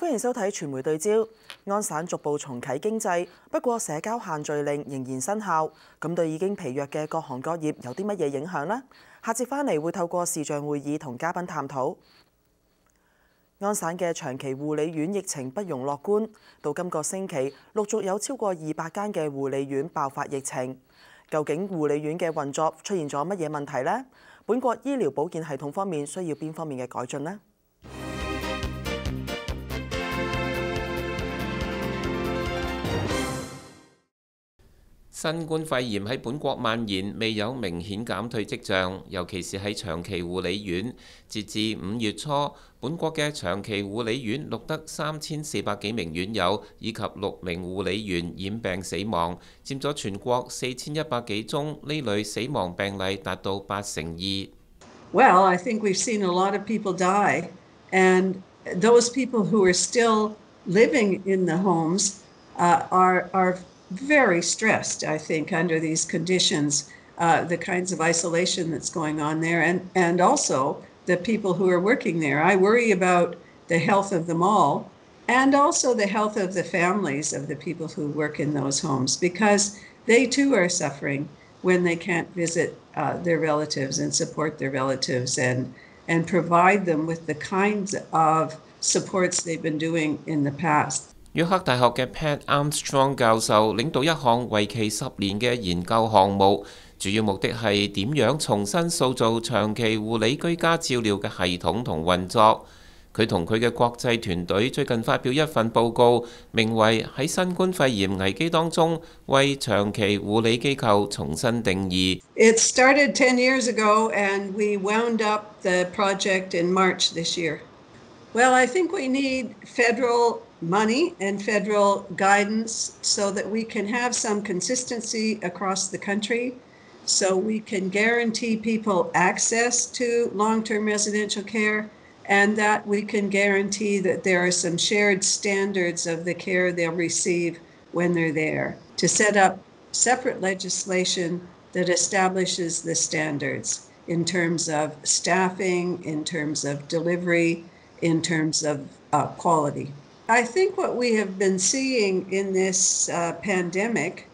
歡迎收睇傳媒對焦。安省逐步重啟經濟，不過社交限聚令仍然生效，咁對已經疲弱嘅各行各業有啲乜嘢影響呢？下節返嚟會透過視像會議同嘉賓探討。安省嘅長期護理院疫情不容樂觀，到今個星期陸續有超過200間嘅護理院爆發疫情。究竟護理院嘅運作出現咗乜嘢問題呢？本國醫療保健系統方面需要邊方面嘅改進呢？ 新冠肺炎喺本國蔓延，未有明顯減退跡象，尤其是喺長期護理院。截至5月初，本國嘅長期護理院錄得3400幾名院友以及6名護理員染病死亡，佔咗全國4100幾宗呢類死亡病例達到82%。 Well, I think we've seen a lot of people die, and those people who are still living in the homes are very stressed, I think, under these conditions, the kinds of isolation that's going on there, and also the people who are working there. I worry about the health of them all, and also the health of the families of the people who work in those homes, because they too are suffering when they can't visit their relatives and support their relatives and provide them with the kinds of supports they've been doing in the past. 約克大學嘅 Pat Armstrong 教授領導一項為期10年嘅研究項目，主要目的係點樣重新塑造長期護理居家照料嘅系統同運作。佢同佢嘅國際團隊最近發表一份報告，名為《喺新冠肺炎危機當中為長期護理機構重新定義》。 It started 10 years ago, and we wound up the project in March this year. Well, I think we need federal money and federal guidance so that we can have some consistency across the country, so we can guarantee people access to long-term residential care, and that we can guarantee that there are some shared standards of the care they'll receive when they're there, to set up separate legislation that establishes the standards in terms of staffing, in terms of delivery, in terms of quality. I think what we have been seeing in this pandemic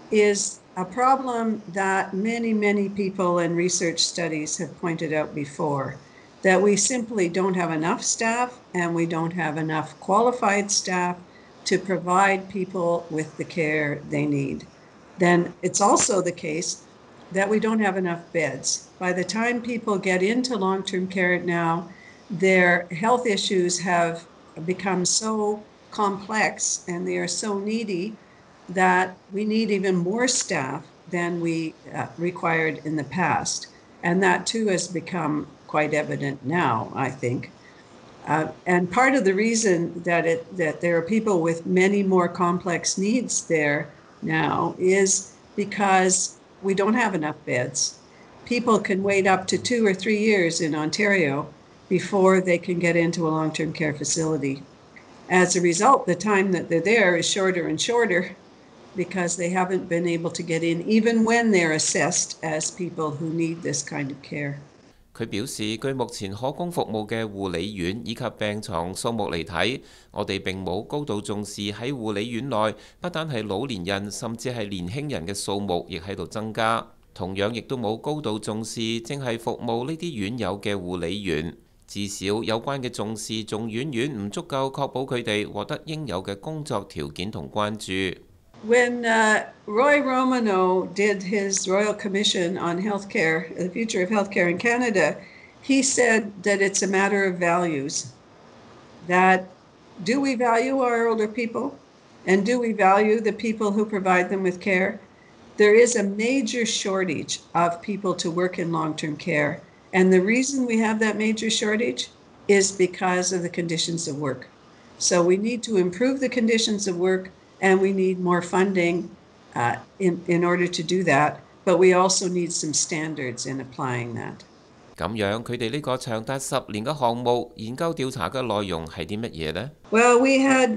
is a problem that many people in research studies have pointed out before, that we simply don't have enough staff and we don't have enough qualified staff to provide people with the care they need. Then it's also the case that we don't have enough beds. By the time people get into long-term care now, their health issues have become so complex and they are so needy that we need even more staff than we required in the past. And that too has become quite evident now, I think. And part of the reason that there are people with many more complex needs there now is because we don't have enough beds. People can wait up to 2 or 3 years in Ontario before they can get into a long-term care facility. As a result, the time that they're there is shorter and shorter because they haven't been able to get in, even when they're assessed as people who need this kind of care. 佢表示，據目前可供服務嘅護理院以及病床數目嚟睇，我哋並冇高度重視喺護理院內，不單係老年人，甚至係年輕人嘅數目亦喺度增加。同樣亦都冇高度重視正係服務呢啲院友嘅護理員。至少有關嘅重視仲遠遠唔足夠確保佢哋獲得應有嘅工作條件同關注。 When Roy Romano did his Royal Commission on Healthcare, the future of healthcare in Canada, he said that it's a matter of values. That do we value our older people? And do we value the people who provide them with care? There is a major shortage of people to work in long-term care. And the reason we have that major shortage is because of the conditions of work. So we need to improve the conditions of work, and we need more funding in order to do that. But we also need some standards in applying that. 咁樣，佢哋呢個長達10年嘅項目研究調查嘅內容係啲乜嘢呢？ Well, we had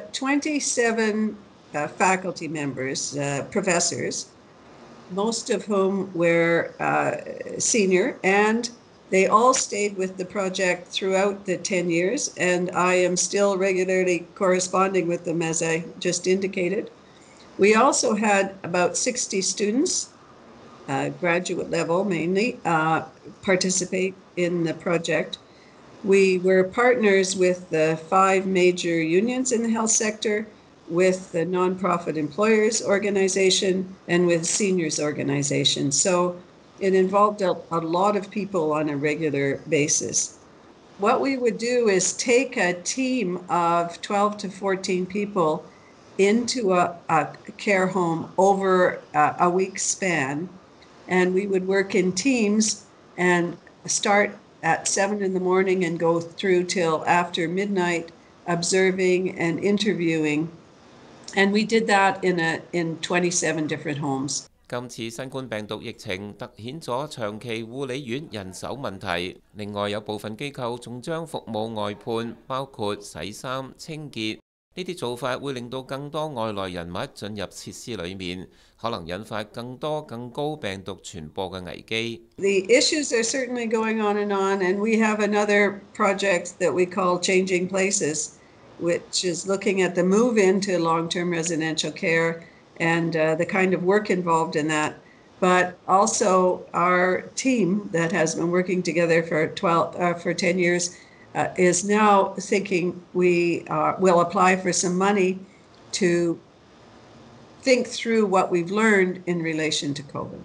27 faculty members, professors, most of whom were senior, and They all stayed with the project throughout the 10 years, and I am still regularly corresponding with them, as I just indicated. We also had about 60 students, graduate level mainly, participate in the project. We were partners with the 5 major unions in the health sector, with the nonprofit employers organization, and with seniors organization. So it involved a lot of people on a regular basis. What we would do is take a team of 12 to 14 people into a care home over a week span, and we would work in teams and start at 7 in the morning and go through till after midnight, observing and interviewing. And we did that in 27 different homes. 今次新冠病毒疫情突顯咗長期護理院人手問題，另外有部分機構仲將服務外判，包括洗衫、清潔。呢啲做法會令到更多外來人物進入設施裡面，可能引發更多更高病毒傳播嘅危機。 The issues are certainly going on, and we have another project that we call Changing Places, which is looking at the move into long-term residential care and the kind of work involved in that. But also our team that has been working together for 10 years is now thinking we will apply for some money to think through what we've learned in relation to COVID.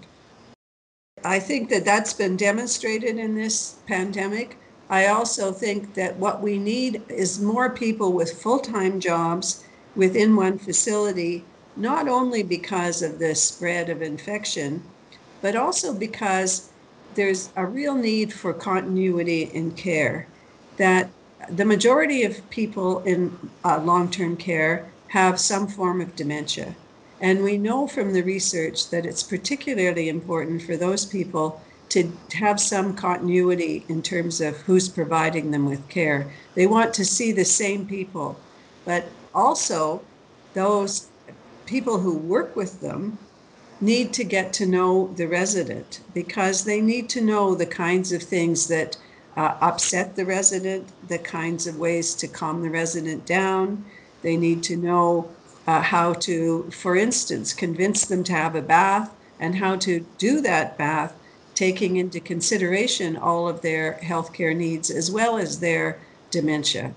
I think that that's been demonstrated in this pandemic. I also think that what we need is more people with full-time jobs within one facility, not only because of the spread of infection, but also because there's a real need for continuity in care, that the majority of people in long-term care have some form of dementia. And we know from the research that it's particularly important for those people to have some continuity in terms of who's providing them with care. They want to see the same people, but also those people who work with them need to get to know the resident, because they need to know the kinds of things that upset the resident, the kinds of ways to calm the resident down. They need to know how to, for instance, convince them to have a bath, and how to do that bath taking into consideration all of their healthcare needs as well as their dementia.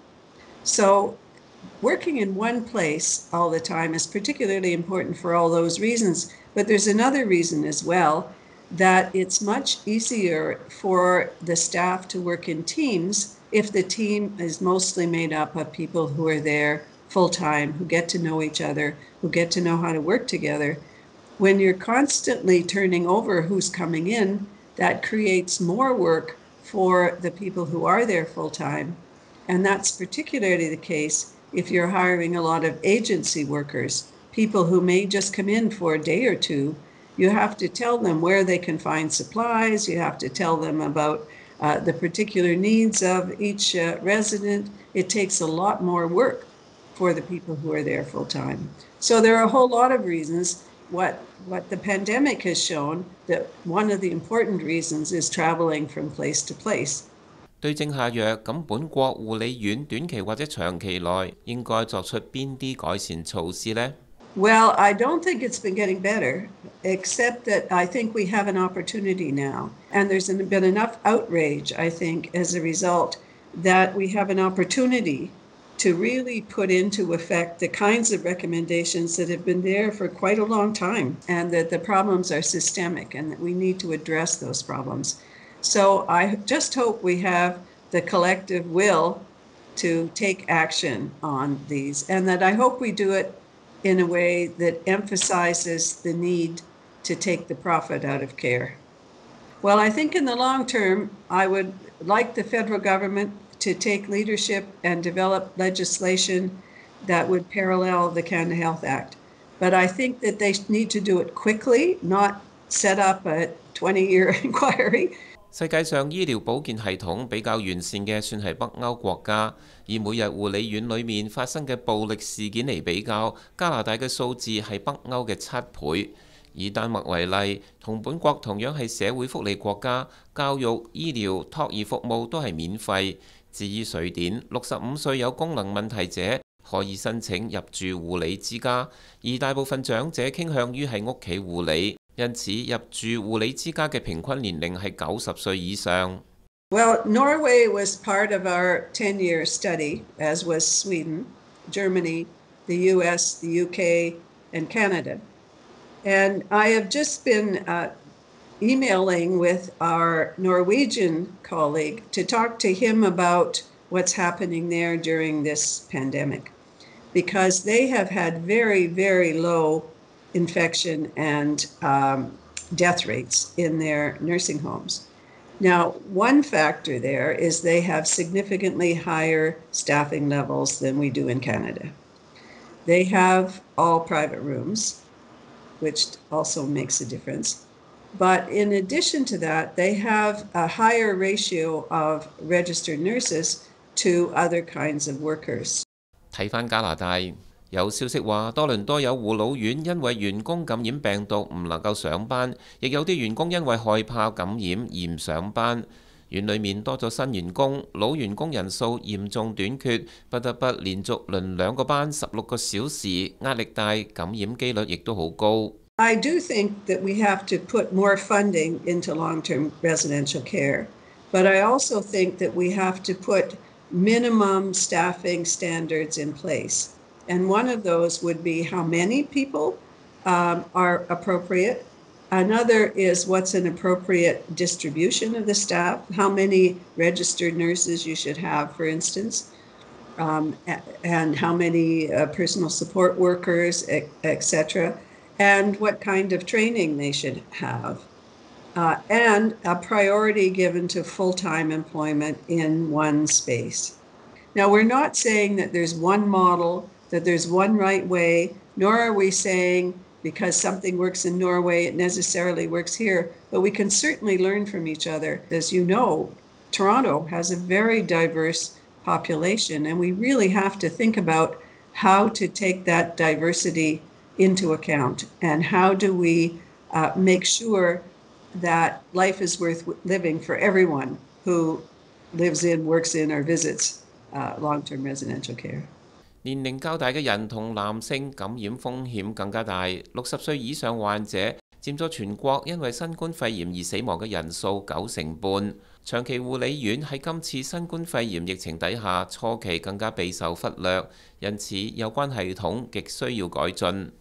So working in one place all the time is particularly important for all those reasons. But there's another reason as well, that it's much easier for the staff to work in teams if the team is mostly made up of people who are there full-time, who get to know each other, who get to know how to work together. When you're constantly turning over who's coming in, that creates more work for the people who are there full-time. And that's particularly the case if you're hiring a lot of agency workers, people who may just come in for a day or two. You have to tell them where they can find supplies. You have to tell them about the particular needs of each resident. It takes a lot more work for the people who are there full-time. So there are a whole lot of reasons. What the pandemic has shown, that one of the important reasons is traveling from place to place. 對症下藥，咁本國護理院短期或者長期內應該作出邊啲改善措施呢？ Well, I don't think it's been getting better, except that I think we have an opportunity now. And there's been enough outrage, I think, as a result, that we have an opportunity to really put into effect the kinds of recommendations that have been there for quite a long time, and that the problems are systemic and that we need to address those problems. So I just hope we have the collective will to take action on these, and that I hope we do it in a way that emphasizes the need to take the profit out of care. Well, I think in the long term, I would like the federal government to take leadership and develop legislation that would parallel the Canada Health Act. But I think that they need to do it quickly, not set up a 20-year inquiry. 世界上醫療保健系統比較完善嘅算係北歐國家，以每日護理院裏面發生嘅暴力事件嚟比較，加拿大嘅數字係北歐嘅7倍。 以丹麥為例，同本國同樣係社會福利國家，教育、醫療、托兒服務都係免費。至於瑞典，65歲有功能問題者可以申請入住護理之家，而大部分長者傾向於喺屋企護理，因此入住護理之家嘅平均年齡係90歲以上。 Well, Norway was part of our 10-year study, as was Sweden, Germany, the US, the UK, and Canada. And I have just been emailing with our Norwegian colleague to talk to him about what's happening there during this pandemic, because they have had very, very low infection and death rates in their nursing homes. Now, one factor there is they have significantly higher staffing levels than we do in Canada. They have all private rooms, which also makes a difference. But in addition to that, they have a higher ratio of registered nurses to other kinds of workers. 睇返加拿大，有消息話多倫多有護老院因為員工感染病毒唔能夠上班，亦有啲員工因為害怕感染而唔上班。院裡面多咗新員工，老員工人數嚴重短缺，不得不連續輪2個班16個小時，壓力大，感染機率亦都好高。 I do think that we have to put more funding into long-term residential care, but I also think that we have to put minimum staffing standards in place. And one of those would be how many people are appropriate. Another is what's an appropriate distribution of the staff, how many registered nurses you should have, for instance, and how many personal support workers, etc., and what kind of training they should have, and a priority given to full-time employment in one space. Now, we're not saying that there's one model, that there's one right way, nor are we saying because something works in Norway, it necessarily works here, but we can certainly learn from each other. As you know, Toronto has a very diverse population, and we really have to think about how to take that diversity into account, and how do we make sure that life is worth living for everyone who lives in, works in, or visits long-term residential care. 年齡較大嘅人同男性感染風險更加大，60歲以上患者佔咗全國因為新冠肺炎而死亡嘅人數9成半。長期護理院喺今次新冠肺炎疫情底下初期更加備受忽略，因此有關系統極需要改進。